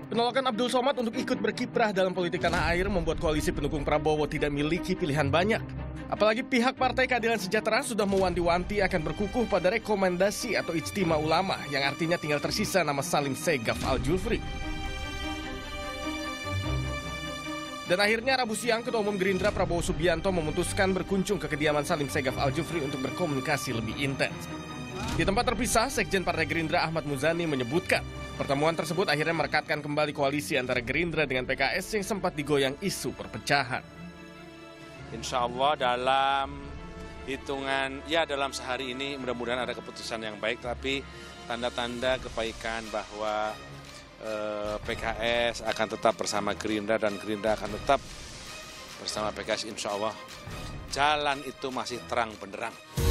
Penolakan Abdul Somad untuk ikut berkiprah dalam politik tanah air membuat koalisi pendukung Prabowo tidak memiliki pilihan banyak. Apalagi pihak Partai Keadilan Sejahtera sudah mewanti-wanti akan berkukuh pada rekomendasi atau ijtima ulama yang artinya tinggal tersisa nama Salim Segaf Al-Jufri. Dan akhirnya Rabu siang Ketua Umum Gerindra Prabowo Subianto memutuskan berkunjung ke kediaman Salim Segaf Al-Jufri untuk berkomunikasi lebih intens. Di tempat terpisah, Sekjen Partai Gerindra Ahmad Muzani menyebutkan pertemuan tersebut akhirnya merekatkan kembali koalisi antara Gerindra dengan PKS yang sempat digoyang isu perpecahan. Insya Allah dalam hitungan, dalam sehari ini mudah-mudahan ada keputusan yang baik, tapi tanda-tanda kebaikan bahwa PKS akan tetap bersama Gerindra dan Gerindra akan tetap bersama PKS, insya Allah jalan itu masih terang benderang.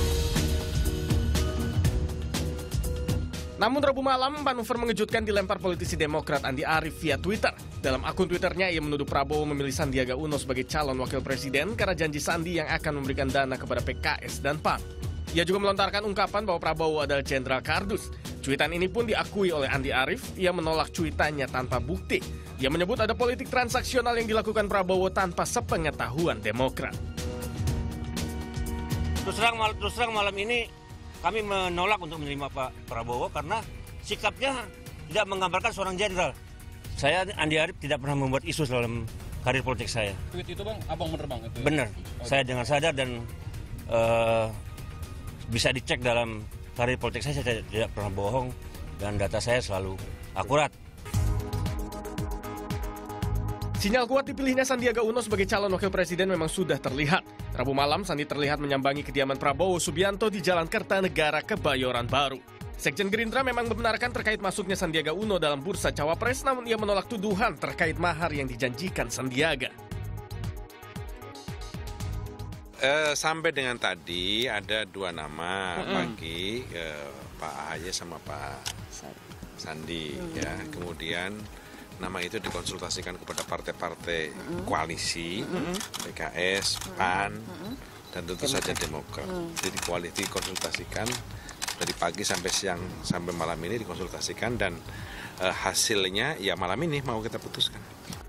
Namun Rabu malam, manuver mengejutkan dilempar politisi Demokrat Andi Arief via Twitter. Dalam akun Twitternya, ia menuduh Prabowo memilih Sandiaga Uno sebagai calon wakil presiden karena janji Sandi yang akan memberikan dana kepada PKS dan PAN. Ia juga melontarkan ungkapan bahwa Prabowo adalah jenderal kardus. Cuitan ini pun diakui oleh Andi Arief. Ia menolak cuitannya tanpa bukti. Ia menyebut ada politik transaksional yang dilakukan Prabowo tanpa sepengetahuan Demokrat. Terus terang malam ini kami menolak untuk menerima Pak Prabowo karena sikapnya tidak menggambarkan seorang jenderal. Saya, Andi Arief, tidak pernah membuat isu dalam karir politik saya. Tweet itu Bang, abang bener Bang? Itu, bener, saya dengan sadar dan bisa dicek dalam karir politik saya tidak pernah bohong dan data saya selalu akurat. Sinyal kuat dipilihnya Sandiaga Uno sebagai calon wakil presiden memang sudah terlihat. Rabu malam, Sandi terlihat menyambangi kediaman Prabowo Subianto di Jalan Kertanegara, Kebayoran Baru. Sekjen Gerindra memang membenarkan terkait masuknya Sandiaga Uno dalam bursa cawapres, namun ia menolak tuduhan terkait mahar yang dijanjikan Sandiaga. Sampai dengan tadi ada dua nama bagi Pak AHY sama Pak Sandi. Ya. Kemudian nama itu dikonsultasikan kepada partai-partai koalisi, PKS, PAN, dan tentu saja Demokrat. Jadi koalisi dikonsultasikan dari pagi sampai siang sampai malam ini dikonsultasikan dan hasilnya ya malam ini mau kita putuskan.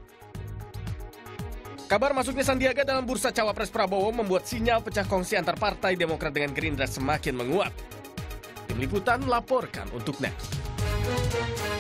Kabar masuknya Sandiaga dalam bursa cawapres Prabowo membuat sinyal pecah kongsi antar partai Demokrat dengan Gerindra semakin menguat. Tim Liputan melaporkan untuk NET.